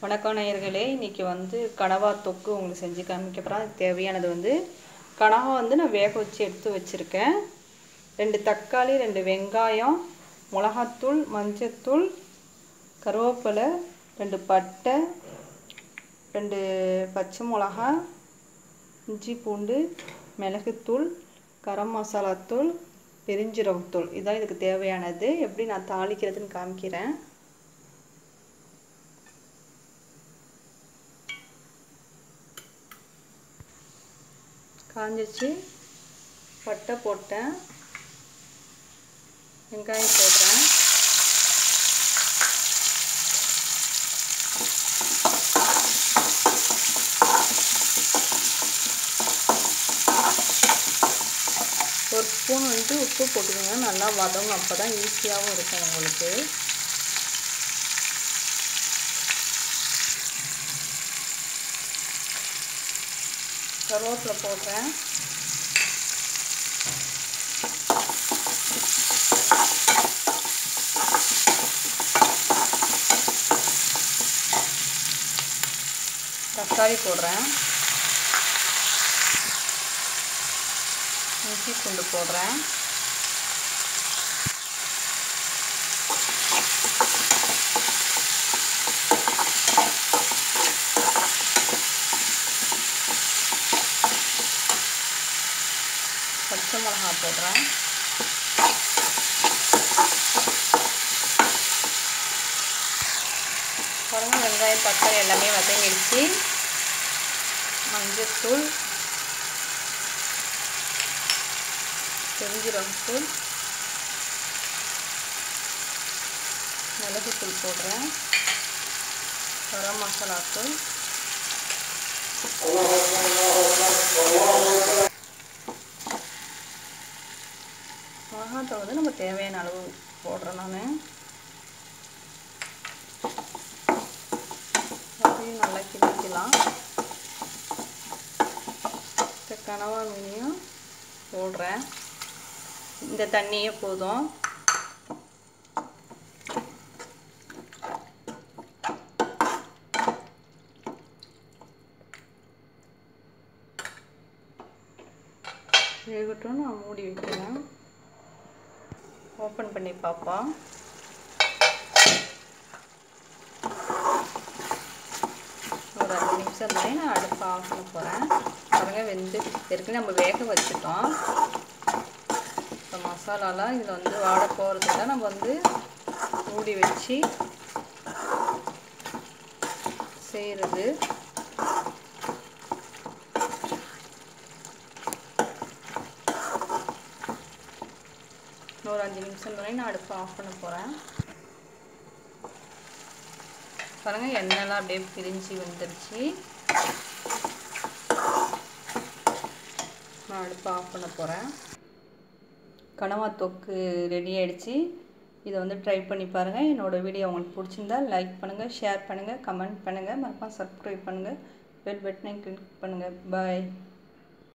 வணக்கம் நேயர்களே, இன்றைக்கி வந்து கனவா தொக்கு உங்களுக்கு செஞ்சு காமிக்க போகிறேன். அதுக்கு தேவையானது வந்து கனவா வந்து நான் வேக வச்சு எடுத்து வச்சுருக்கேன். 2 தக்காளி, 2 வெங்காயம், மிளகாத்தூள், மஞ்சத்தூள், கருவேப்பிலை, 2 பட்டை, 2 பச்சை மிளகா, இஞ்சி பூண்டு, மிளகுத்தூள், கரம் மசாலாத்தூள், பெருஞ்சீரகத்தூள். இதுதான் இதுக்கு தேவையானது. எப்படி நான் தாளிக்கிறதுன்னு காமிக்கிறேன். காஞ்சிச்சு. பட்டை போட்டேன், வெங்காயம் போடுறேன், ஒரு ஸ்பூன் வந்து உப்பு போட்டுக்கோங்க. நல்லா வதங்கும், அப்போ தான் ஈஸியாகவும் இருக்கும் உங்களுக்கு. கருவேப்பிலை போடுறேன், தக்காளி போடுறேன், இஞ்சி பூண்டு போடுறேன், பச்சை மிளகா போடுறேன், பாருங்கள் வெங்காயம் தக்காளி எல்லாமே வதங்கிடுச்சு. மஞ்சத்தூள், பெருஞ்சீரகத்தூள், மிளகுத்தூள் போடுறேன், கரம் மசாலாத்தூள், மிளகாத்தூள் வந்து நம்ம தேவையான அளவு போடுறேன். நான் அதையும் நல்லா கிண்டிக்கலாம். இந்த கனவா மீனையும் போடுறேன். இந்த தண்ணியே போதும். வேகட்டும், நான் மூடி வைக்கிறேன். ஓப்பன் பண்ணி பார்ப்போம். ஒரு 5 நிமிஷம் இருந்தாலே நான் அடுப்பை ஆஃப் பண்ண போகிறேன். பாருங்கள் வெந்து ஏற்கனவே நம்ம வேக வச்சுட்டோம். இப்போ மசாலாலாம் இதில் வந்து வாட போகிறதுக்கு தான் நம்ம வந்து மூடி வச்சு செய்கிறது. ஒரு 5 நிமிஷம் வரை நான் அடுப்பை ஆஃப் பண்ண போகிறேன். பாருங்கள் எண்ணெய்லாம் அப்படியே பிரிஞ்சு வந்துடுச்சு. நான் அடுப்பை ஆஃப் பண்ண போகிறேன். கனவா தொக்கு ரெடி ஆகிடுச்சு. இதை வந்து ட்ரை பண்ணி பாருங்கள். என்னோடய வீடியோ உங்களுக்கு பிடிச்சிருந்தா லைக் பண்ணுங்கள், ஷேர் பண்ணுங்கள், கமெண்ட் பண்ணுங்கள், மறக்காம சப்ஸ்கிரைப் பண்ணுங்கள், பெல் பட்டனை கிளிக் பண்ணுங்கள். பாய்.